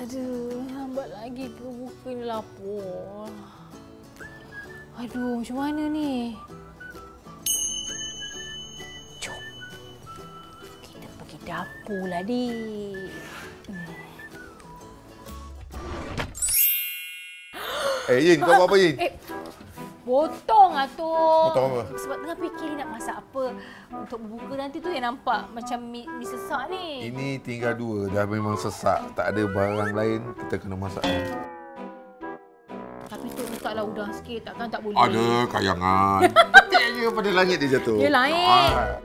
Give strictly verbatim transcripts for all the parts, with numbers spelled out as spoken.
Aduh, lambat lagi ke buka ni lapar. Aduh, macam mana ni? Jom. Kita pergi dapur lah, dik. Hmm. Eh, Yin, kau buat apa, Yin? Eh, potong lah tu. Potong apa? Sebab tengah fikir nak masak apa untuk berbuka nanti tu yang nampak macam mi, mi sesak ni. Ini tinggal dua, dah memang sesak. Tak ada barang lain, kita kena masak. Tapi tu letaklah udang sikit, takkan tak boleh. Ada kayangan. Petik je pada langit dia jatuh. Dia lain. Ah.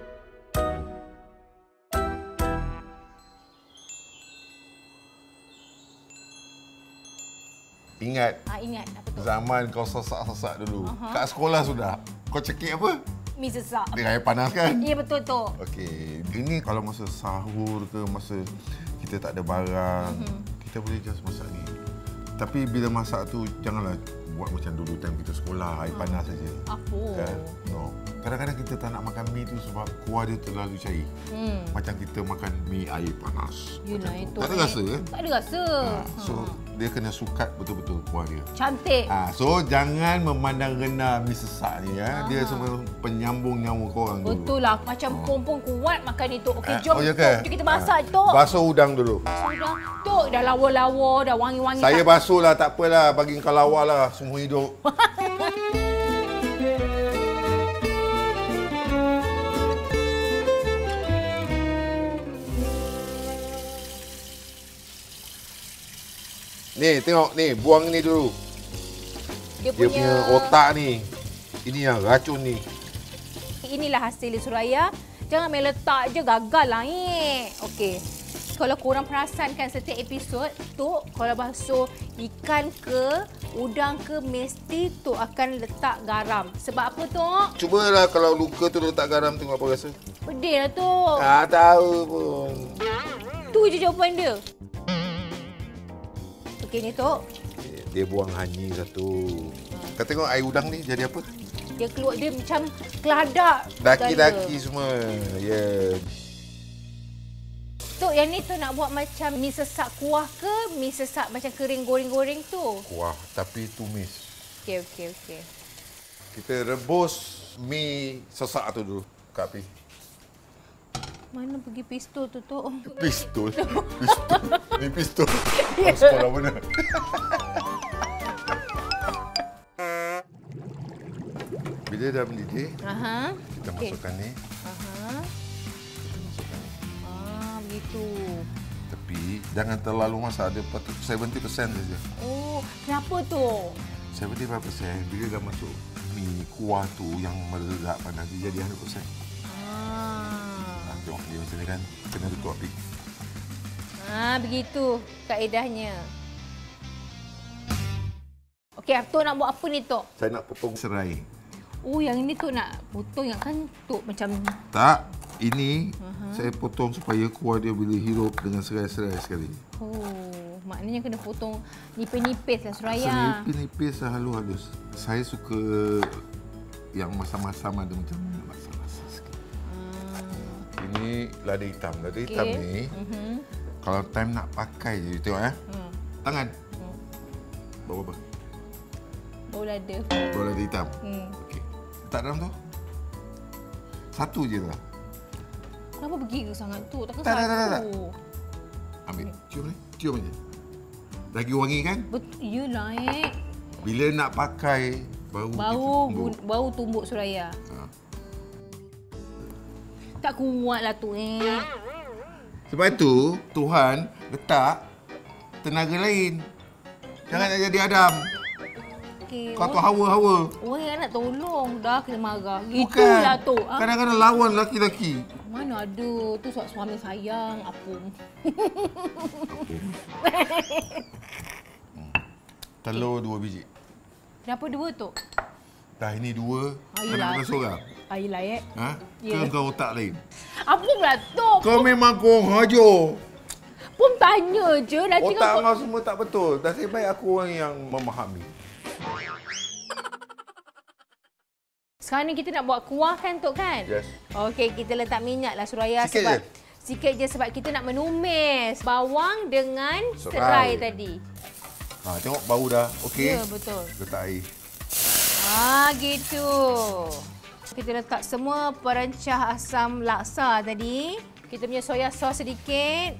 Ingat, Ah, ingat apa tu? zaman kau sesak-sesak dulu. Uh-huh. Kat sekolah sudah. Kau cekik apa? Mi sesak. Dengan air panas kan? Ya, betul tu. Okey, ini kalau masa sahur ke, masa kita tak ada barang, mm-hmm. kita boleh just masak ni. Tapi bila masak tu, janganlah buat macam dulu time kita sekolah, air panas saja. Apa? Kan? No. Kadang-kadang kita tak nak makan mi tu sebab kuah dia terlalu cair. Hmm. Macam kita makan mi air panas. Yelah, itu. Tak ada eh. rasa kan? Tak ada rasa. Ha, so, hmm. dia kena sukat betul-betul kuah dia. Cantik. Ha, so, jangan memandang rendah mi sesak ni. Ya. Dia semua penyambung nyawa korang dulu. Betul lah. Macam oh. Pompong kuat makan itu. Okey, Ha, jom. oh, ya ke? Jom kita masak, ha. Tok. Basuh udang dulu. Sudah. Tok, dah lawa-lawa, dah wangi-wangi. Saya tak... basuh lah, tak apalah. Bagi kau lawa lah, semua hidup. Ni, tengok ni, buang ni dulu. Dia, Dia punya... punya otak ni. Ini yang racun ni. Inilah hasil dia, Suraya. Jangan main letak je, gagal lah ni. Okey. Kalau korang perasan kan setiap episod, Tok, kalau basuh ikan ke, udang ke, mesti Tok akan letak garam. Sebab apa, Tok? Cubalah kalau luka tu letak garam, tengok apa rasa. Pedih lah, Tok. Tak tahu pun. Tu je jawapan dia. Okey ni, Tok. Dia buang hanyi satu. Kau tengok air udang ni jadi apa? Dia keluar, dia macam keladak. Daki-daki semua. Ya. Yeah. Tok, yang ni tu nak buat macam mi sesak kuah ke, mi sesak macam kering goreng-goreng tu? Kuah, tapi tumis. Okey, okey, okey. Kita rebus mi sesak tu dulu, Kak Pi. Mana pergi pistol tu, Tok? Pistol? Pistol? Ni pistol? Kau sekolah mana? Bila dah mendidih, Aha. kita Okay. masukkan ni. Aha. Kita masukkan ni. Ah, begitu. Tapi jangan terlalu masak, ada tujuh puluh peratus saja. Oh, kenapa tu? tujuh puluh lima peratus bila dah masuk mi kuah tu yang meledak panas dia jadi seratus peratus. Ah. Tengok dia macam ni kan, kena tutup api. Ah, begitu kaedahnya. Okey, Tok nak buat apa ni, Tok? Saya nak potong serai. Oh, yang ini Tok nak potong yang kan Tok macam... Tak, ini uh-huh. saya potong supaya kuah dia boleh hirup dengan serai-serai sekali. Oh, maknanya kena potong nipis-nipis lah, Suraya. Nipis-nipis halus halus. Saya suka yang masam-masam ada macam masam-masam sikit. Hmm. Ini lada hitam. Lada okay. hitam ni, uh-huh. kalau time nak pakai je, tengok ya. Hmm. Tangan. Hmm. Bawa apa? Bau lada. Bau lada hitam. Hmm. Okey. Letak dalam tu. Satu je lah. Kenapa begitu sangat tu? Takkan tak, satu. Tak, tak, tak. Ambil. Cium ni. Cium aja. Lagi wangi kan? Betul. Yelah, eh. Bila nak pakai, bau Bau, tumbuk. bau tumbuk, Suraya. Ha. Tak kuatlah tu, eh. Sebab itu, Tuhan letak tenaga lain. Jangan nak jadi Adam. Okay. Kau tu hawa-hawa. Orang yang nak tolong. Dah kena marah. Bukan. Itulah tu. Ha? Kadang-kadang lawan laki-laki. Mana ada. Tu sebab suami sayang. Apung. Apung. Telur dua biji. Kenapa dua tu? Dah ini dua. Kenapa makan seorang? Ayolah, eh. Ha? Ya. Ke kau otak lain? Apung lah tu. Kau memang kau hajar. Pun tanya je. Nanti Otak kau... kau semua tak betul. Nasib baik aku orang yang memahami. Sekarang ni kita nak buat kuah kan, Tok kan? Yes. Okey, kita letak minyak lah, Suraya. Sikit sebab je? Sikit je sebab kita nak menumis bawang dengan serai, Serai. tadi. Ha, tengok bau dah. Okey. Ya, betul. Letak air. Ah, gitu. Kita letak semua perencah asam laksa tadi. Kita punya soya sos sedikit.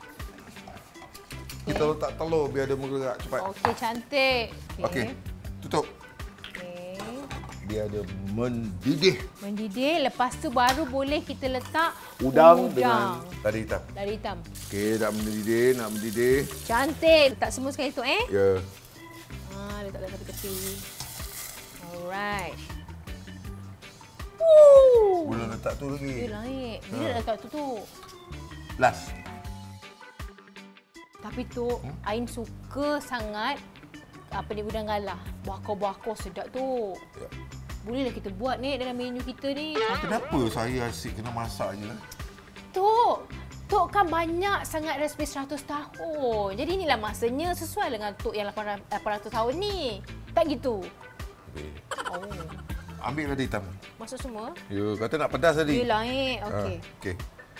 Kita letak telur biar dia menggerak cepat. Okey, cantik. Okey. Okay. Tutup. Okey. Biar dia mendidih. Mendidih. Lepas tu baru boleh kita letak Udang, udang. dengan lada hitam. Lada hitam. Okey, dah mendidih, nak mendidih. Cantik. Letak semua sekali tu eh. Ya. Ah, letak dalam tepi-tepi. Alright. Boleh letak tu lagi. Dia naik. Bila Ha. dah letak tu tu. Last. Tapi tu, hmm? Ain suka sangat apa ni udang galah. Bakar-bakar sedap tu. Ya. Bolehlah kita buat ni dalam menu kita ni. Ah, kenapa saya asyik kena masak je lah? Tok, Tok kan banyak sangat resipi seratus tahun. Jadi inilah masanya sesuai dengan Tok yang lapan ratus tahun ni. Tak gitu? Okay. Oh. Ambil lada hitam. Masuk semua? Ya, kata nak pedas tadi. Yelah eh. Okey. Ha, okey.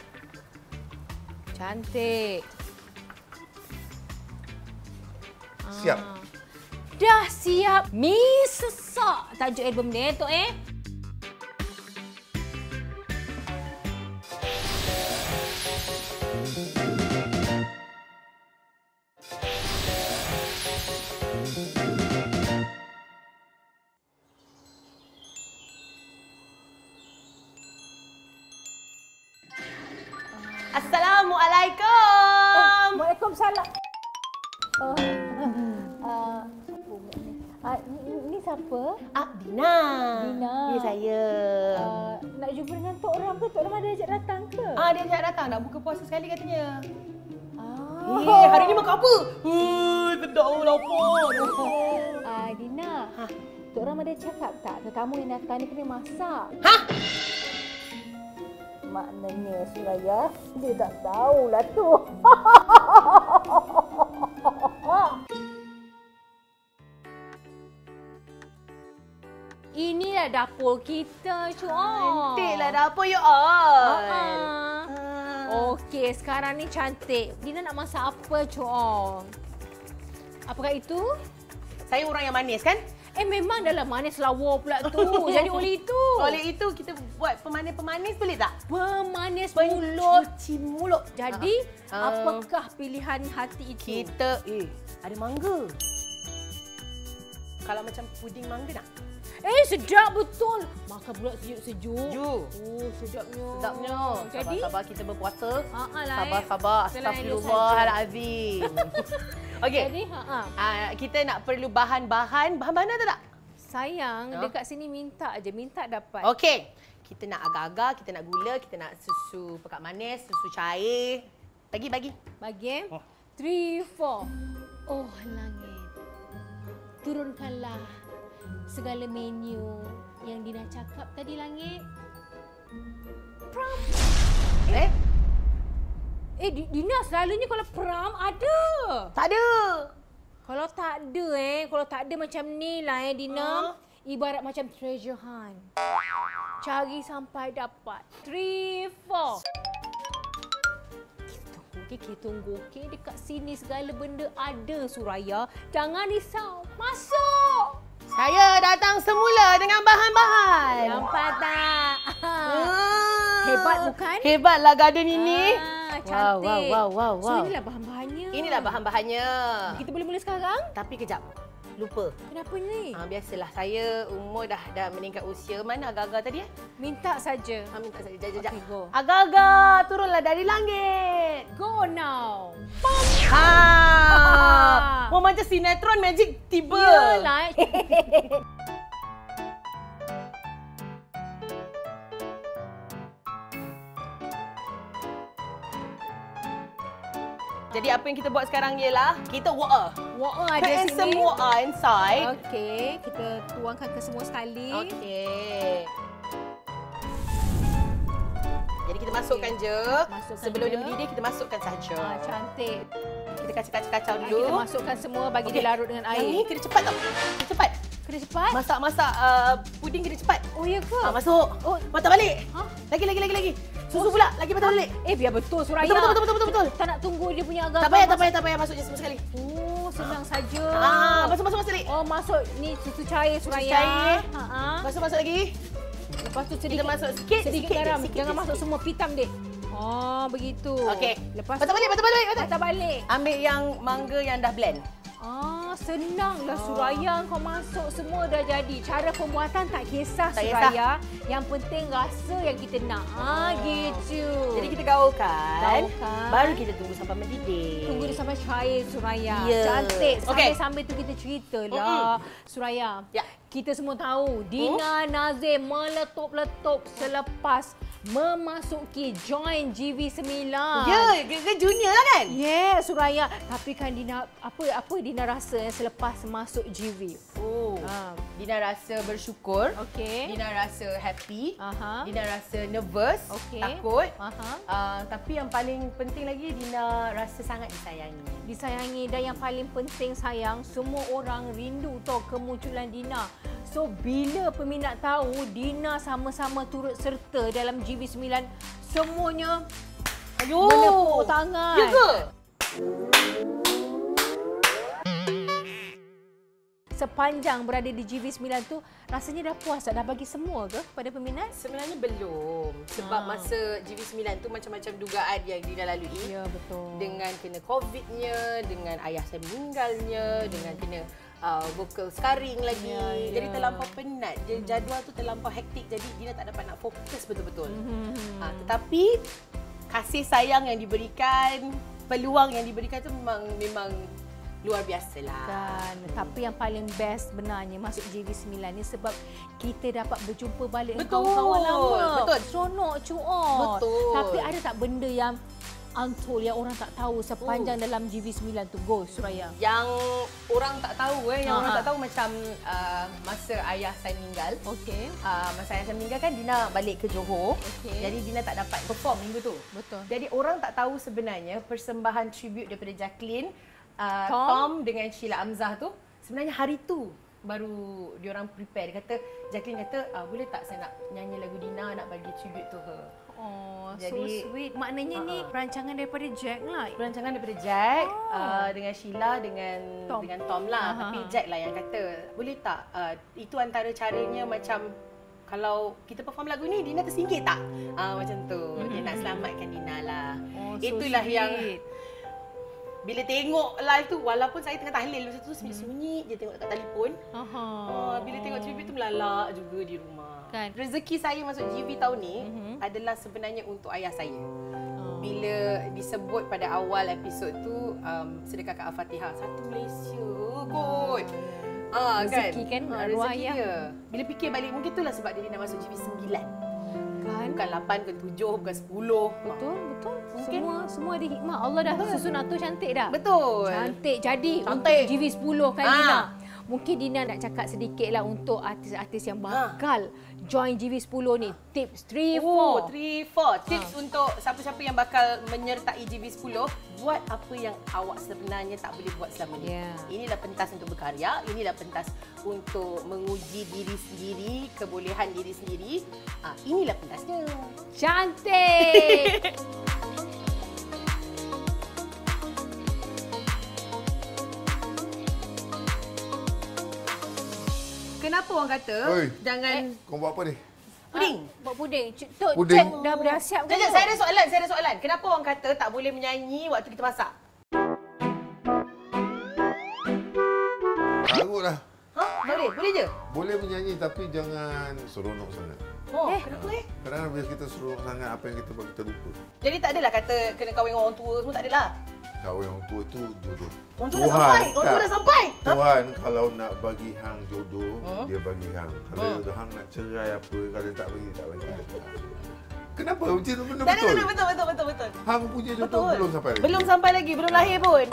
Cantik. Siap. Ah. Dah siap mi sesak tajuk album ni Tok eh. Assalamualaikum. Waalaikumsalam. Uh, uh, uh, ni, ni siapa? Ah, Dina. Dina. Ya, saya. Uh, nak jumpa dengan Tok Ram ke? Tok Ram ada ajak datang ke? Ah, dia ajak datang nak buka puasa sekali katanya. Ah. Eh, hari ni makan apa? Uh, sedap lapar. Uh, Dina, Ha? Tok Ram ada cakap tak tetamu yang datang ni kena masak? Hah? Maknanya Suraya, dia tak tahulah tu. Inilah dapur kita, Cuk. Cantiklah dapur you all. Ah. Okey, sekarang ni cantik. Dina nak masak apa, Cuk? Apakah itu? Saya orang yang manis kan? Eh, memang dalam manis lawa pula tu. Jadi oleh itu. Oleh itu kita buat pemanis-pemanis boleh tak? Pemanis mulut. Pencuci mulut. Jadi, Ah. apakah pilihan hati itu? Kita eh ada mangga. Kalau macam puding mangga nak? Eh, sedap betul. Makan pula sejuk-sejuk. Sejuk. Oh, sedapnya. Sedapnya. Jadi, Sabar-sabar kita berpuasa. ha lah. eh. Sabar-sabar. Astagfirullahalazim. Okey. Jadi, ha Ah, kita nak perlu bahan-bahan. Bahan mana tu tak? Sayang, Ha? dekat sini minta aje, minta dapat. Okey. Kita nak agar-agar, kita nak gula, kita nak susu pekat manis, susu cair. Bagi, bagi. Bagi eh. Oh. Three, four. Oh, langit. Turunkanlah segala menu yang Dina cakap tadi, langit. Pram. Eh? Eh, Di- Dina selalunya kalau pram ada. Tak ada. Kalau tak ada eh, kalau tak ada macam ni lah eh, Dina. Ha? Ibarat macam treasure hunt. Cari sampai dapat. Three, four. Kita tunggu, okay? Kita tunggu. Okay? Dekat sini segala benda ada, Suraya. Jangan risau. Masuk! Saya datang semula dengan bahan-bahan. Nampak tak? Ah. Hebat bukan? Hebatlah garden ini. Ah, cantik. Wow, wow, wow, wow. So, wow. inilah bahan-bahannya. Inilah bahan-bahannya. Kita boleh mula sekarang? Tapi kejap. Lupa. Kenapa ni? Ha, biasalah saya umur dah dah meningkat usia. Mana agar-agar tadi eh? Minta saja. Ha, minta saya. Jap, jap, jap. Okay, go. Agar-agar turunlah dari langit. Go now. Ha. Mau macam sinetron magic tiba. Yelah. Jadi apa yang kita buat sekarang ialah kita water. Water ada Put in sini. some water inside. Okey, kita tuangkan ke semua sekali. Okey. Jadi kita masukkan je. Masukkan Sebelum je. dia mendidih kita masukkan saja. Ah, cantik. Kita kacau-kacau Ah, dulu. kita masukkan semua bagi Okey. dia larut dengan Yang ni air. kena cepat tau. Kena cepat. Kena cepat. Masak-masak uh, puding kena cepat. Oh, ya ke? Ha, masuk. Oh. Patah balik. Ha? Lagi, lagi, lagi, lagi. Susu pula, lagi patah balik. Eh, biar betul Suraya. Betul, betul, betul, betul, betul. Tak nak tunggu dia punya agak-agak. Tak payah, tak payah, tak payah. Masuk je semua sekali. Oh, senang saja. Ah, masuk, masuk, masuk sekali. Oh, masuk ni susu cair Suraya. Susu cair. Ha ah. Masuk, masuk lagi. Lepas tu sedikit Kita masuk sikit, sedikit sikit je, garam. sikit Jangan je, masuk sikit. semua pitam dek. Oh, begitu. Okey. Lepas Patah balik, patah balik, patah. patah balik. Ambil yang mangga yang dah blend. Ah, senanglah Ah. Suraya, kau masuk semua dah jadi. Cara pembuatan tak kisah Tak Suraya. Yang penting rasa yang kita nak. Ah, gitu. Jadi kita gaulkan. Gaulkan. Baru kita tunggu sampai mendidih. Tunggu dia sampai cair Suraya. Ya. Cantik. Okey. Sambil-sambil tu kita ceritalah. Mm-mm. Suraya. Ya. Kita semua tahu Dina Nazir meletup-letup selepas memasuki join G V sembilan. Ya, ke junior lah kan? Yeah, Suraya. Tapi kan Dina apa apa Dina rasa selepas masuk G V? Oh. Ha. Dina rasa bersyukur. Okey. Dina rasa happy. Aha. Dina rasa nervous, Okey. takut. Aha. Uh, tapi yang paling penting lagi, Dina rasa sangat disayangi. Disayangi dan yang paling penting sayang, semua orang rindu tau kemunculan Dina. So bila peminat tahu Dina sama-sama turut serta dalam G V sembilan, semuanya Ayuh. menepuk tangan. Ya ke? Sepanjang berada di G V sembilan tu, rasanya dah puas tak? Dah bagi semua ke pada peminat? Sebenarnya belum. Sebab Ha. masa G V sembilan tu macam-macam dugaan yang Dina lalui. Ya, betul. Dengan kena COVID-nya, dengan ayah saya meninggalnya, dengan kena uh, vocal scarring lagi. Ya, ya. Jadi terlampau penat. Jadi jadual tu terlampau hektik. Jadi Dina tak dapat nak fokus betul-betul. Hmm. Ha, tetapi kasih sayang yang diberikan, peluang yang diberikan tu memang memang luar biasa lah. Dan tapi yang paling best sebenarnya masuk G V sembilan ni sebab kita dapat berjumpa balik dengan Betul. kawan-kawan lama. Betul. Seronok, cuot. Betul. Tapi ada tak benda yang untold yang orang tak tahu sepanjang Oh. dalam G V sembilan tu? Go, Suraya. Yang orang tak tahu eh, yang Ha, orang ha. tak tahu macam uh, masa ayah saya meninggal. Okey. Uh, masa ayah saya meninggal kan Dina balik ke Johor. Okey. Jadi Dina tak dapat perform minggu tu. Betul. Jadi orang tak tahu sebenarnya persembahan tribute daripada Jacqueline, uh, Tom? Tom dengan Sheila Amzah tu sebenarnya hari tu baru diorang prepare. Dia kata, Jacqueline kata, uh, boleh tak saya nak nyanyi lagu Dina, nak bagi tribute to her. Oh, Jadi- so sweet. Maknanya ni Ha-ha. perancangan daripada Jack lah. Perancangan daripada Jack, Oh. uh, dengan Sheila, dengan Tom. Tom. dengan Tom lah. Aha. Tapi Jack lah yang kata, boleh tak uh, itu antara caranya macam kalau kita perform lagu ni, Dina tersingkir tak? Uh, macam tu. Dia nak selamatkan Dina lah. Oh, so Itulah sweet. yang bila tengok live tu, walaupun saya tengah tahlil masa tu sunyi-sunyi je tengok dekat telefon. Aha. Oh, bila tengok tribute tu melalak juga di rumah. Kan. Rezeki saya masuk G V tahun ni Mhm. adalah sebenarnya untuk ayah saya. Oh. Bila disebut pada awal episod tu, um, sedekah ke Al-Fatihah, satu Malaysia kot. Ah, Rezeki kan, Ah, arwah rezeki ayah. dia. Bila fikir balik, mungkin itulah sebab dia nak masuk G V sembilan. Kan? Bukan lapan, bukan tujuh, bukan sepuluh. Betul, betul. Mungkin. Semua semua ada hikmah. Allah dah susun atur cantik dah. Betul. Cantik. Jadi Cantik. untuk G V sepuluh kan Ha. Dina. Mungkin Dina nak cakap sedikit lah untuk artis-artis yang bakal join G V sepuluh ni. Tips three, Oh, four. three, four. Tips Ha. untuk siapa-siapa yang bakal menyertai G V sepuluh, buat apa yang awak sebenarnya tak boleh buat selama ni. Ya. Inilah pentas untuk berkarya, inilah pentas untuk menguji diri sendiri, kebolehan diri sendiri. Ah, inilah pentasnya. Cantik. Kenapa orang kata Oi. jangan Kau buat apa ni? puding? Ah, buat puding. Cik, Tok, Puding. Cik dah dah siap ke? Sekejap, tu? saya ada soalan, saya ada soalan. Kenapa orang kata tak boleh menyanyi waktu kita masak? Karut lah. Ha? Boleh? Boleh je? Boleh menyanyi tapi jangan seronok sangat. Oh, Eh. kenapa eh? Kadang-kadang bila kita seronok sangat, apa yang kita buat kita lupa. Jadi tak adalah kata kena kahwin dengan orang tua semua, tak adalah. Kahwin orang tua tu jodoh. Orang tua dah sampai. Orang tua dah sampai. Ha? Tuhan kalau nak bagi hang jodoh, Hmm? dia bagi hang. Kalau Hmm. hang nak cerai apa, kalau tak bagi, tak bagi. Kenapa? Macam tu benda Tak ada, betul. tak ada, betul, betul, betul, betul. Hang punya jodoh Betul. belum sampai lagi. Belum sampai lagi, belum lahir pun.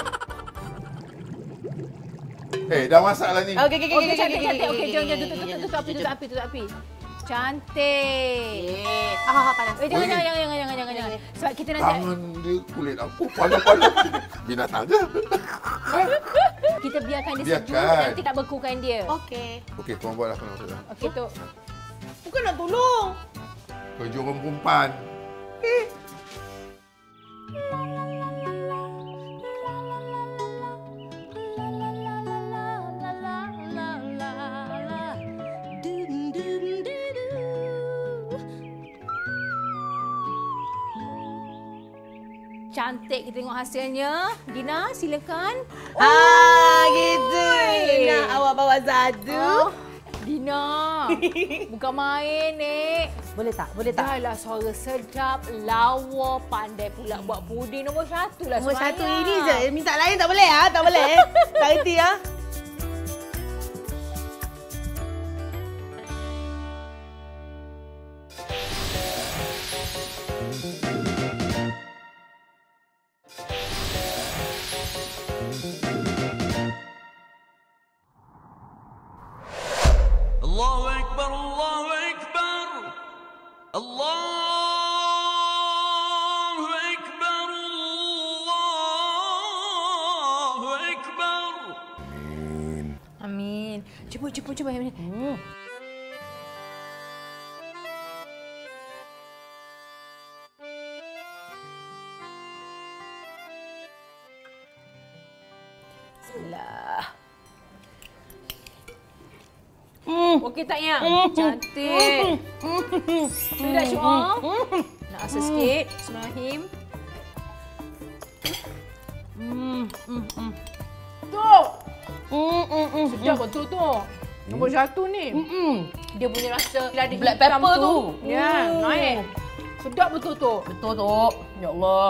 Eh, dah masak lah ni. Okey, okey, okey, Okey, okey, cantik, okey, cantik. okey, Okey, okey, jom, jom. okey, Tutup, okey, tutup, okey, tutup api, okey, tutup api, tutup api. Cantik. okey. Ah, ah, panas. Eh, jangan, Oi. jangan, jangan, jangan, jangan, jangan, jangan. Sebab kita nanti Tangan dia kulit apa? Panas-panas. Binatang ke? kita biarkan dia sejuk, Biarkan. nanti tak bekukan dia. Okey. Okey, kau buat aku nak masak. Okey, Tok. Bukan nak tolong. Kau jual orang perempuan. okey. Cantik kita tengok hasilnya. Dina, silakan. Ah, gitu. Nak awak bawa satu? Oh, Dina, bukan main, Nek. Boleh tak? Boleh tak? Dahlah suara sedap, lawa, pandai pula buat puding. Nombor satu lah Nombor Suraya. satu ini je. Minta lain tak boleh ah, tak boleh. Tak reti ah. Allahu Akbar, Allahu Akbar, Allahu Akbar, Allahu Akbar. Amin. Cuba, cuba, cuba. Hmm. Bismillah. Hmm. Okey tak yang? Cantik. Sudah syukur. Nak rasa sikit. Bismillahirrahmanirrahim. Hmm, hmm, hmm. Tu. Hmm, hmm, hmm. Sedap betul tu. Nombor satu ni. Hmm. Dia punya rasa lada Black hitam pepper tu. Ya, Hmm. naik. Sedap betul tu. Betul tu. Ya Allah.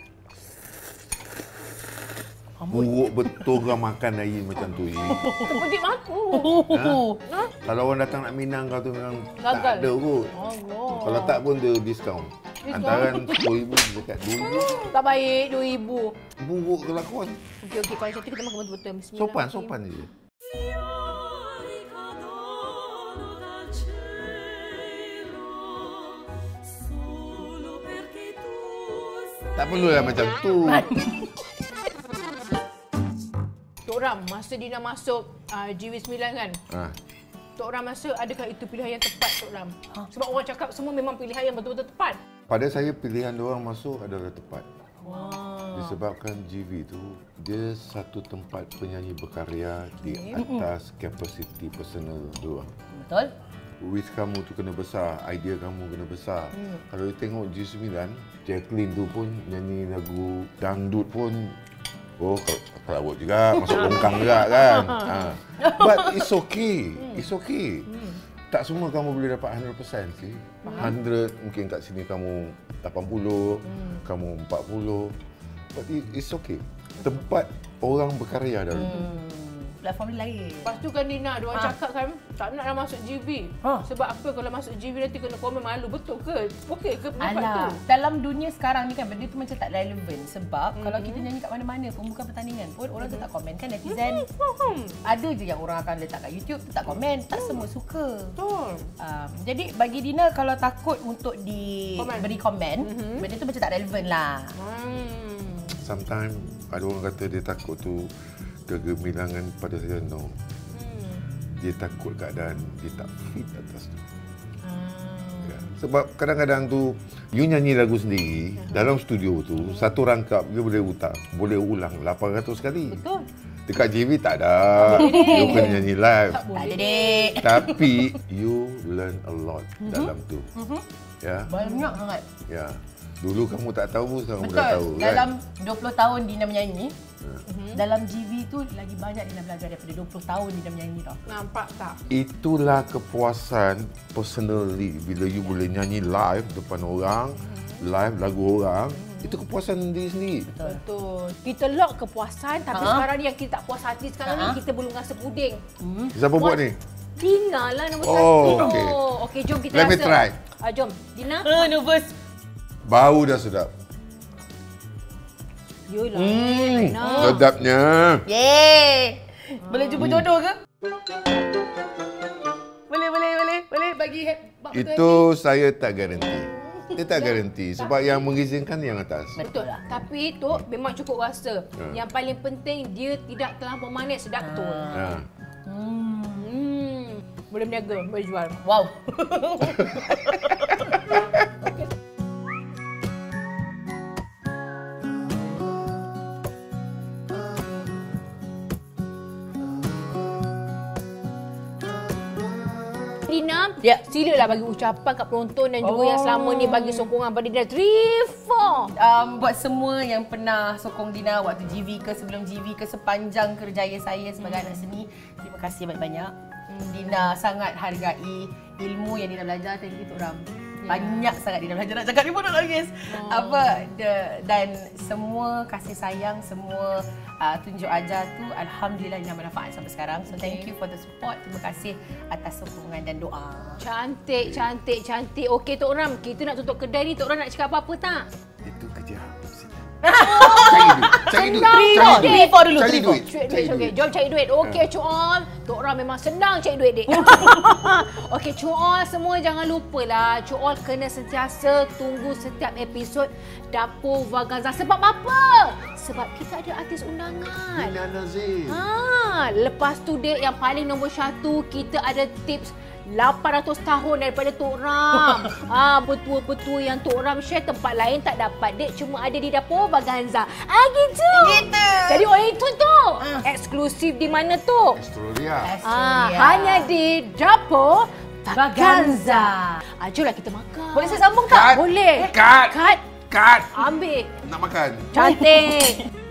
Buruk betul kau makan air macam tu. Eh. Terpedik mata. Ha? Kalau orang datang nak minang kau tu memang Gagal. tak ada kot. Allah. Kalau tak pun dia diskaun. Antaran sepuluh ribu dekat dua ribu. Tak baik, dua ribu. Buruk kelakuan. Okey, okey. Kalau macam tu kita makan betul-betul. Bismillah. Sopan, sopan je. Tak perlulah macam tu. Tok Ram, masa Dina masuk uh, G W sembilan kan? Ha. Tok Ram rasa adakah itu pilihan yang tepat Tok Ram? Sebab orang cakap semua memang pilihan yang betul-betul tepat. Pada saya pilihan diorang masuk adalah tepat. Wah. Disebabkan G V tu dia satu tempat penyanyi berkarya di atas kapasiti personal diorang. Betul? Wish kamu tu kena besar, idea kamu kena besar. Hmm. Kalau you tengok G sembilan, Jacqueline tu pun nyanyi lagu dangdut pun oh kelawat juga, masuk longkang juga kan. Ha. But it's okay. It's okay. Hmm. Tak semua kamu boleh dapat one hundred percent sih. one hundred mungkin kat sini kamu lapan puluh, hmm. kamu empat puluh. But it's okay. Tempat orang berkarya dalam tu. Hmm. Platform dia lain. Lepas tu kan Dina, dia orang Ha. cakap kan tak naklah masuk G V. Ha. Sebab apa kalau masuk G V nanti kena komen malu. Betul ke? Okey ke pendapat Alah, tu? dalam dunia sekarang ni kan benda tu macam tak relevan sebab mm-hmm. kalau kita nyanyi kat mana-mana pun bukan pertandingan pun orang tu tak komen kan netizen. Hmm. Ada je yang orang akan letak kat YouTube tu tak komen, tak semua suka. Betul. Um, jadi bagi Dina kalau takut untuk di Komen. beri komen, mm-hmm. benda tu macam tak relevan lah. Hmm. Sometimes ada orang kata dia takut tu kegemilangan pada saya, no. Hmm. Dia takut keadaan dia tak fit atas tu. Hmm. Ya. Sebab kadang-kadang tu you nyanyi lagu sendiri uh-huh. dalam studio tu satu rangkap dia boleh ulang, boleh ulang lapan ratus kali. Betul. Dekat J V tak ada. You kena nyanyi live. Tak Tak ada boleh. dek. Tapi you learn a lot uh-huh. dalam tu. Uh-huh. Ya. Banyak sangat. Ya. Dulu kamu tak tahu, sekarang Betul. dah tahu kan. Dalam dua puluh tahun Dina menyanyi, Uh-huh. dalam G V tu lagi banyak Dina belajar daripada dua puluh tahun Dina menyanyi tau. Nampak tak? Itulah kepuasan personally bila you boleh nyanyi live depan orang, live lagu orang. Itu kepuasan diri sendiri. Betul. Betul. Kita lock kepuasan tapi Ha? sekarang ni yang kita tak puas hati sekarang Ha? ni kita belum rasa puding. Hmm. Siapa buat ni? Dina lah nombor Oh, satu. okey. Okey, jom kita Let me rasa. try. Ah, jom. Dina. Uh, nervous. Bau dah sedap. Yolah. Hmm, Dina. sedapnya. Yeay. Boleh jumpa jodoh ke? Boleh, boleh, boleh. Boleh bagi he- bak betul Itu saya tak garanti. Dia tak garanti sebab yang mengizinkan yang atas. Betul lah. Tapi tu memang cukup rasa. Ha. Yang paling penting dia tidak terlampau manis, sedap betul. Ha. Hmm. Hmm. Boleh berniaga, boleh jual. Wow. Dina, Ya. silalah bagi ucapan kat penonton dan juga Oh. yang selama ni bagi sokongan pada Dina. three, four. Um, buat semua yang pernah sokong Dina waktu G V ke, sebelum G V ke, sepanjang kerjaya saya sebagai anak seni, terima kasih banyak-banyak. Hmm, Dina sangat hargai ilmu yang Dina belajar. Thank you Tok Ram. Banyak sangat Dina belajar, nak cakap ni pun nak nangis. Oh. Apa the, dan semua kasih sayang, semua uh, tunjuk ajar tu alhamdulillah Dina bermanfaat sampai sekarang. So thank you for the support. Terima kasih atas sokongan dan doa. Cantik, cantik, cantik. Okey Tok Ram, kita nak tutup kedai ni. Tok Ram nak cakap apa-apa tak? Itu kerja cari duit. Cari duit. Senang Cari kau, duit. Dek. Three, four dulu, Cari three, four. duit. Cari Cari duit, okey. duit. Jom cari duit. Okey, Cuol. Tok Ram memang senang cari duit, Dek. Okey, Cuol semua jangan lupalah. Cuol kena sentiasa tunggu setiap episod Dapur Vaganza. Sebab apa? Sebab kita ada artis undangan. Nina Nazir. Ha, lepas tu, Dek, yang paling nombor satu, kita ada tips lapan ratus tahun daripada Tok Ram. Ah, betul-betul yang Tok Ram share tempat lain tak dapat, Dek, cuma ada di Dapur Vaganza. Ah, gitu. Gitu. Jadi orang itu tu eksklusif di mana tu? Astrolia. Ah, hanya di Dapur Vaganza. Ah, jomlah kita makan. Boleh saya sambung tak? Cut. Boleh. Cut. Cut. Cut. Ambil. Nak makan. Cantik.